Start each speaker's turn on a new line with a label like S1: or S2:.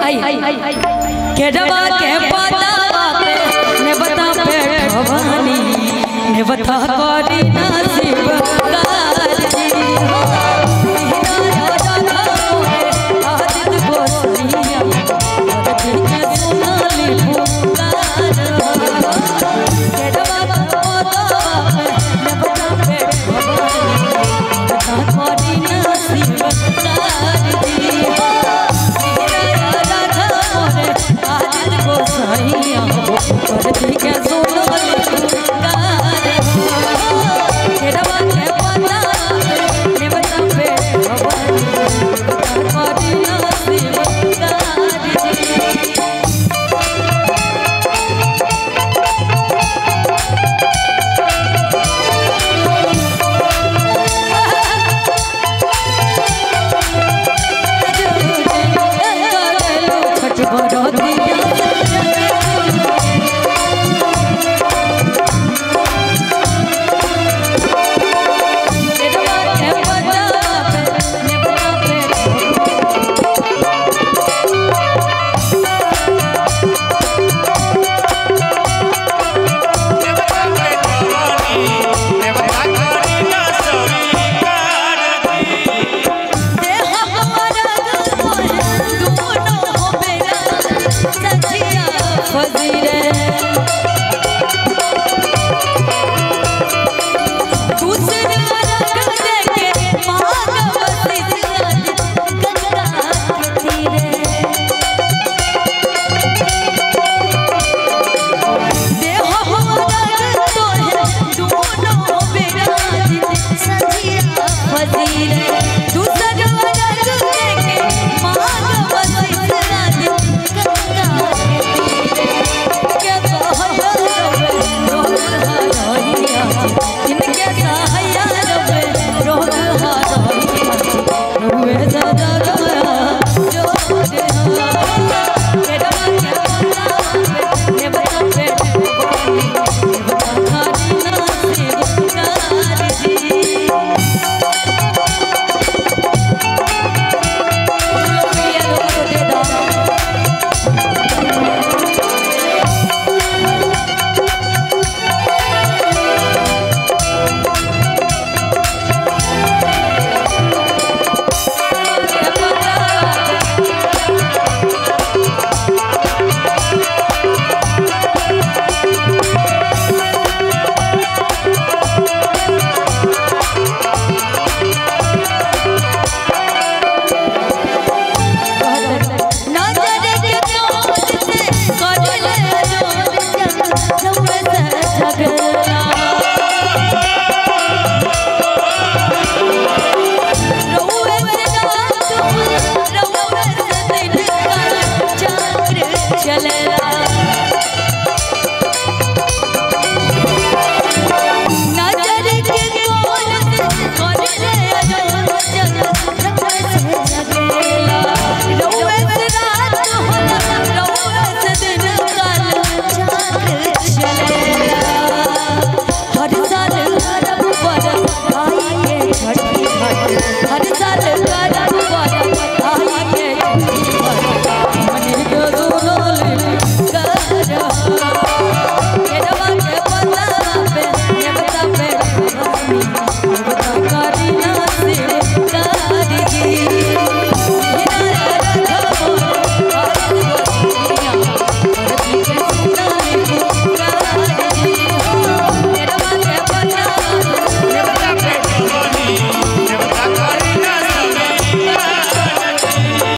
S1: केडवा के पता पे ने बता पे भवानी ने बता कोरी नसीब कारजी आदित गोसैया धरती के सोनाली पुकार केडवा के पता पे ने बता पे भवानी बता कोरी नसीब कारजी धरती के सोनाली पुकार केडवा के पता ने बता पे भवानी कोरी नसीब कारजी चले